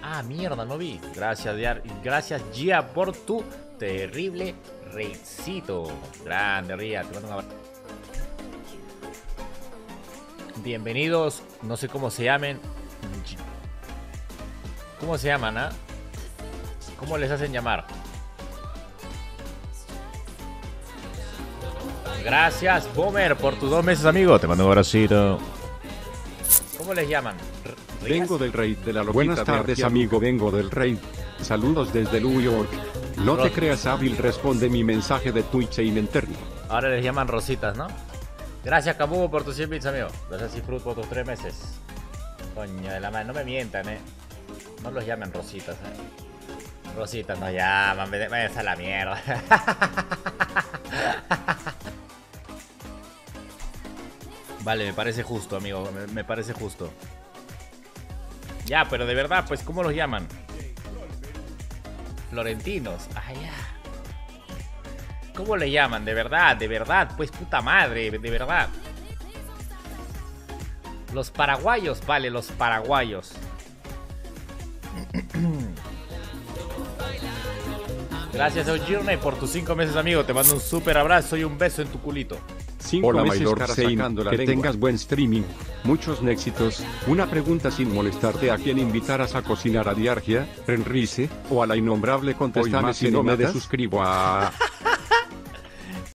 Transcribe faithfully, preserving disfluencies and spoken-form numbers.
Ah, mierda, no vi. Gracias, Diar. Gracias, Gia, por tu terrible raidcito. Grande, Ria. Te mando un abrazo. Bienvenidos. No sé cómo se llamen. ¿Cómo se llaman, ah? ¿Cómo les hacen llamar? Gracias, Bomer, por tus dos meses, amigo. Te mando un abracito. ¿Cómo les llaman? Vengo del raid de la loquita. Buenas tardes, de amigo. Vengo del raid. Saludos desde New York. No te creas hábil, responde mi mensaje de Twitch e interno. Ahora les llaman rositas, ¿no? Gracias, Cabugo, por tus cien bits, amigo. Gracias, Cifrut, por tus tres meses. Coño de la madre, no me mientan, eh. No los llamen rositas, eh. Rositas no llaman, me vayan a la mierda. Vale, me parece justo, amigo. Me, me parece justo. Ya, pero de verdad, pues, ¿cómo los llaman? Florentinos. Ah, ya. ¿Cómo le llaman? De verdad, de verdad. Pues, puta madre, de verdad. Los paraguayos, vale, los paraguayos. Gracias, Eugirne, por tus cinco meses, amigo. Te mando un súper abrazo y un beso en tu culito. Cinco Hola, meses, Maylord cara, Zane, sacando la que lengua. tengas buen streaming, muchos éxitos. Una pregunta sin molestarte: ¿a quién invitarás a cocinar? ¿A Diargia, Renrice o a la innombrable? Contéstame, más si no me animadas. desuscribo a...